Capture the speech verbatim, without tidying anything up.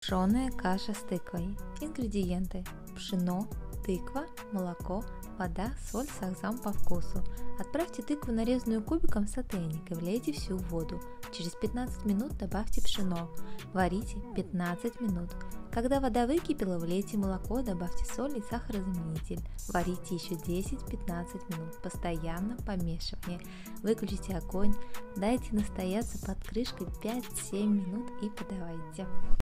Пшеная каша с тыквой. Ингредиенты: пшено, тыква, молоко, вода, соль, сахзам по вкусу. Отправьте тыкву, нарезанную кубиком, в сотейник и влейте всю воду. Через пятнадцать минут добавьте пшено. Варите пятнадцать минут. Когда вода выкипела, влейте молоко, добавьте соль и сахарозаменитель. Варите еще десять-пятнадцать минут, постоянно помешивая. Выключите огонь, дайте настояться под крышкой пять-семь минут и подавайте.